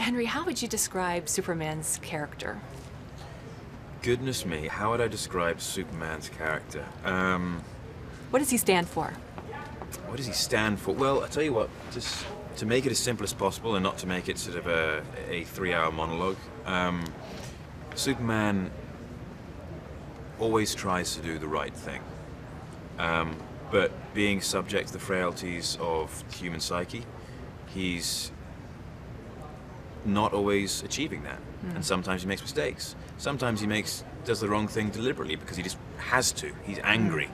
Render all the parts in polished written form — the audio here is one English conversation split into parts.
Henry, how would you describe Superman's character? Goodness me, how would I describe Superman's character? What does he stand for? What does he stand for? Well, I tell you what, just to make it as simple as possible and not to make it sort of a 3-hour monologue, Superman always tries to do the right thing. But being subject to the frailties of the human psyche, he's not always achieving that. And sometimes he makes mistakes. Sometimes he does the wrong thing deliberately because he just has to. He's angry.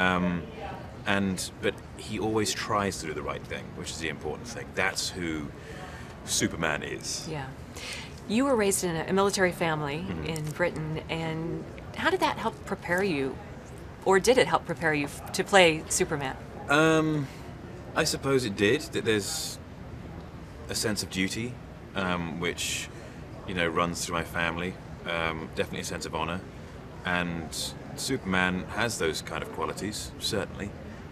But he always tries to do the right thing, which is the important thing. That's who Superman is. Yeah. You were raised in a military family in Britain, and how did that help prepare you, or did it help prepare you to play Superman? I suppose it did. That there's a sense of duty, which, runs through my family. Definitely a sense of honor, and Superman has those kind of qualities, certainly.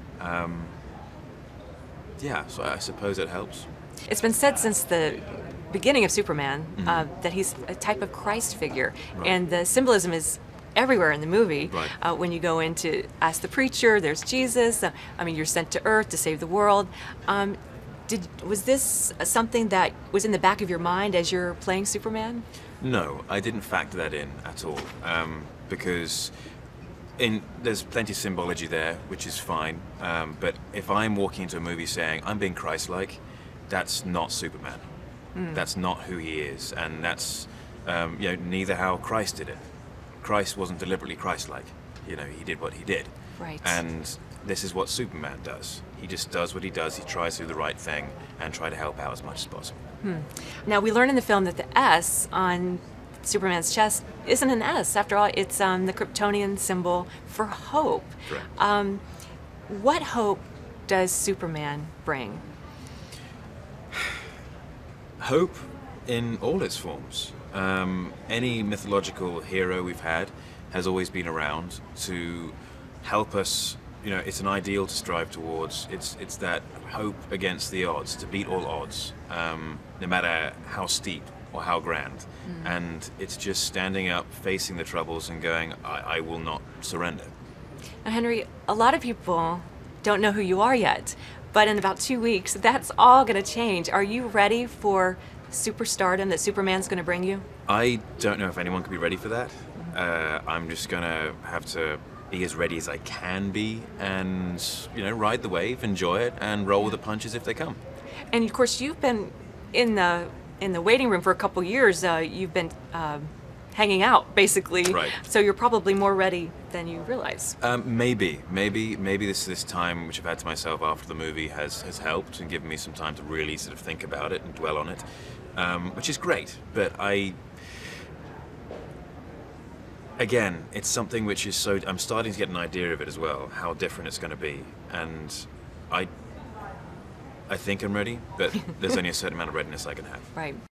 Yeah, so I suppose it helps. It's been said since the beginning of Superman that he's a type of Christ figure, and the symbolism is everywhere in the movie. Right. When you go in to ask the preacher, there's Jesus. You're sent to Earth to save the world. Was this something that was in the back of your mind as you're playing Superman? No, I didn't factor that in at all, because there's plenty of symbology there, which is fine, but if I'm walking into a movie saying, I'm being Christ-like, that's not Superman. That's not who he is, and that's neither how Christ did it. Christ wasn't deliberately Christ-like. He did what he did. Right. And this is what Superman does. He just does what he does. He tries to do the right thing and try to help out as much as possible. Now, we learn in the film that the S on Superman's chest isn't an S. After all, it's the Kryptonian symbol for hope. Correct. What hope does Superman bring? Hope in all its forms. Any mythological hero we've had has always been around to help us. It's an ideal to strive towards. It's that hope against the odds, to beat all odds, no matter how steep or how grand. And it's just standing up, facing the troubles and going, I will not surrender. Now, Henry, a lot of people don't know who you are yet, but in about 2 weeks, that's all going to change. Are you ready for superstardom that Superman's going to bring you? I don't know if anyone can be ready for that. I'm just going to have to be as ready as I can be and, ride the wave, enjoy it, and roll with the punches if they come. And of course, you've been in the waiting room for a couple years. You've been hanging out, basically. Right. So you're probably more ready than you realize. Maybe this time which I've had to myself after the movie has helped and given me some time to really sort of think about it and dwell on it, which is great. But again, it's something which is I'm starting to get an idea of it as well, how different it's going to be, and I think I'm ready, but there's only a certain amount of readiness I can have. Right.